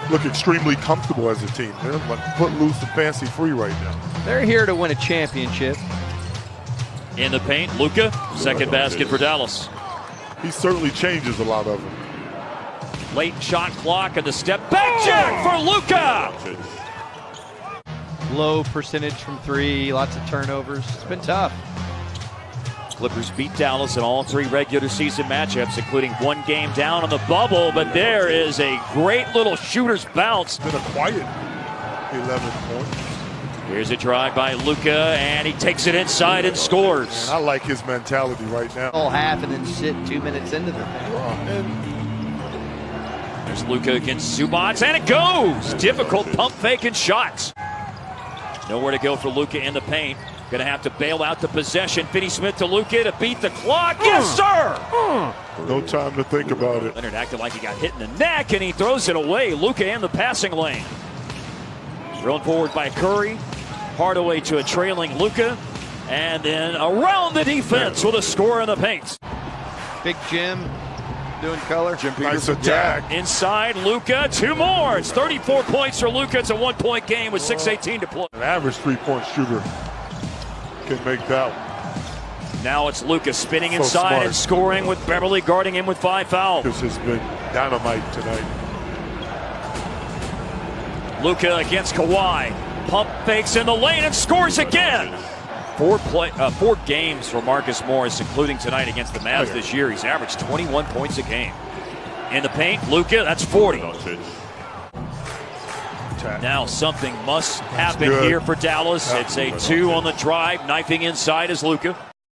look extremely comfortable as a team. They're like put loose and fancy free right now. They're here to win a championship. In the paint, Luka, second basket for Dallas. He certainly changes a lot of them. Late shot clock and the step back jack for Luka. Low percentage from three, lots of turnovers. It's been tough. Clippers beat Dallas in all three regular season matchups, including one game down on the bubble, but there is a great little shooter's bounce. It's been a quiet 11 points. Here's a drive by Luka, and he takes it inside and scores. And I like his mentality right now. Whole half and then sit 2 minutes into the thing. There's Luka against Zubac, and it goes! Difficult pump fake and shots. Nowhere to go for Luka in the paint. Gonna have to bail out the possession. Finney-Smith to Luka to beat the clock. Yes, sir! No time to think about it. Leonard acted like he got hit in the neck, and he throws it away. Luka in the passing lane. Thrown forward by Curry. Hardaway to a trailing Luka. And then around the defense with a score in the paint. Big Jim doing color. Jim Peters, nice attack. Inside, Luka, two more. It's 34 points for Luka. It's a 1-point game with 6:18 to play. An average three-point shooter can make that one. Now it's Luka spinning inside and scoring with Beverly guarding him with 5 fouls. This has been dynamite tonight. Luka against Kawhi. Pump fakes in the lane and scores again. 4 games for Marcus Morris, including tonight against the Mavs this year. He's averaged 21 points a game. In the paint, Luka, that's 40. Now something must happen here for Dallas. It's a 2 on the drive. Knifing inside is Luka.